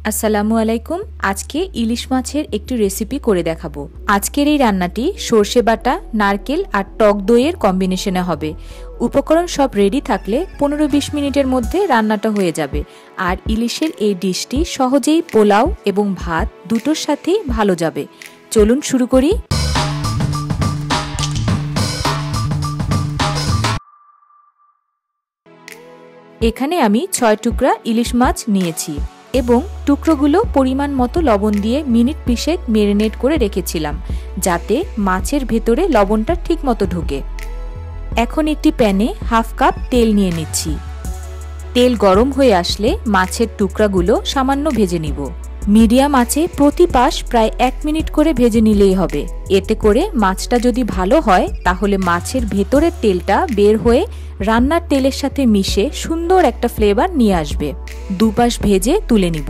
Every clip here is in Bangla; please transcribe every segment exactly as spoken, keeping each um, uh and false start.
আসসালামু আলাইকুম। আজকে ইলিশ মাছের একটি রেসিপি করে দেখাবো। আজকের এই রান্নাটি সর্ষে বাটা, নারকেল আর টক দইয়ের কম্বিনেশনে হবে। উপকরণ সব রেডি থাকলে পনেরো বিশ মিনিটের মধ্যে রান্নাটা হয়ে যাবে। আর ইলিশের এই ডিশটি সহজেই পোলাও এবং ভাত দুটোর সাথেই ভালো যাবে। চলুন শুরু করি। এখানে আমি ছয় টুকরা ইলিশ মাছ নিয়েছি এবং টুকরোগুলো পরিমাণ মতো লবণ দিয়ে মিনিট বিশেক ম্যারিনেট করে রেখেছিলাম, যাতে মাছের ভেতরে লবণটা ঠিক মতো ঢোকে। এখন একটি প্যানে হাফ কাপ তেল নিয়ে নিচ্ছি। তেল গরম হয়ে আসলে মাছের টুকরাগুলো সামান্য ভেজে নিব। মিডিয়াম আঁচে প্রতি পাশ প্রায় এক মিনিট করে ভেজে নিলেই হবে। এতে করে মাছটা যদি ভালো হয় তাহলে মাছের ভেতরের তেলটা বের হয়ে রান্নার তেলের সাথে মিশে সুন্দর একটা ফ্লেভার নিয়ে আসবে। দুপাশ ভেজে তুলে নিব।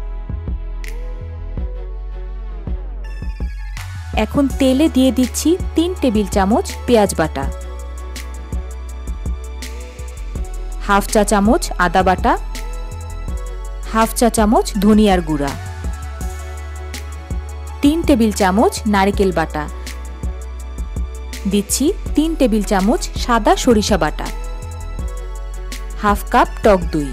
এখন তেলে দিয়ে দিচ্ছি তিন টেবিল চামচ পেঁয়াজ বাটা, হাফ চা চামচ আদা বাটা, হাফ চা চামচ ধনিয়ার গুঁড়া, তিন টেবিল চামচ নারকেল বাটা, দিচ্ছি তিন টেবিল চামচ সাদা সরিষা বাটা, হাফ কাপ টক দই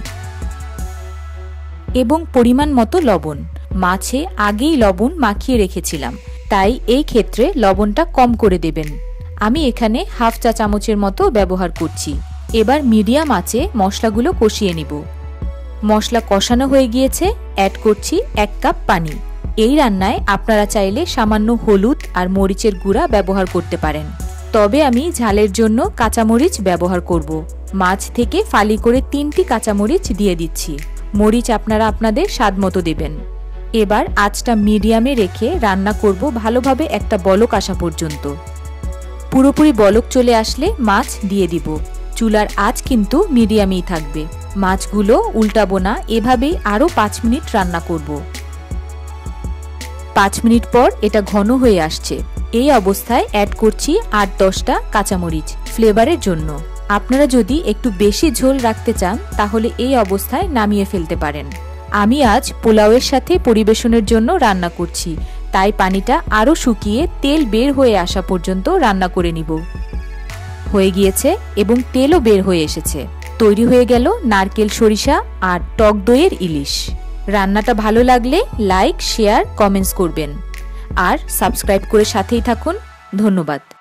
এবং পরিমাণ মতো লবণ। মাছে আগেই লবণ মাখিয়ে রেখেছিলাম, তাই এই ক্ষেত্রে লবণটা কম করে দেবেন। আমি এখানে হাফ চা চামচের মতো ব্যবহার করছি। এবার মিডিয়াম আঁচে মশলাগুলো কষিয়ে নিব। মশলা কষানো হয়ে গিয়েছে, অ্যাড করছি এক কাপ পানি। এই রান্নায় আপনারা চাইলে সামান্য হলুদ আর মরিচের গুঁড়া ব্যবহার করতে পারেন, তবে আমি ঝালের জন্য কাঁচামরিচ ব্যবহার করব। মাছ থেকে ফালি করে তিনটি কাঁচামরিচ দিয়ে দিচ্ছি। মরিচ আপনারা আপনাদের স্বাদ মতো দেবেন। এবার আঁচটা মিডিয়ামে রেখে রান্না করব ভালোভাবে একটা বলক আসা পর্যন্ত। পুরোপুরি বলক চলে আসলে মাছ দিয়ে দিব। চুলার আঁচ কিন্তু মিডিয়ামেই থাকবে। মাছগুলো উল্টাবো না, এভাবেই আরও পাঁচ মিনিট রান্না করব। পাঁচ মিনিট পর এটা ঘন হয়ে আসছে। এই অবস্থায় অ্যাড করছি আট দশটা কাঁচামরিচ ফ্লেভারের জন্য। আপনারা যদি একটু বেশি ঝোল রাখতে চান তাহলে এই অবস্থায় নামিয়ে ফেলতে পারেন। আমি আজ পোলাওয়ের সাথে পরিবেশনের জন্য রান্না করছি, তাই পানিটা আরও শুকিয়ে তেল বের হয়ে আসা পর্যন্ত রান্না করে নিব। হয়ে গিয়েছে এবং তেলও বের হয়ে এসেছে। তৈরি হয়ে গেল নারকেল সরিষা আর টক দইয়ের ইলিশ। রান্নাটা ভালো লাগলে লাইক, শেয়ার, কমেন্টস করবেন আর সাবস্ক্রাইব করে সাথেই থাকুন। ধন্যবাদ।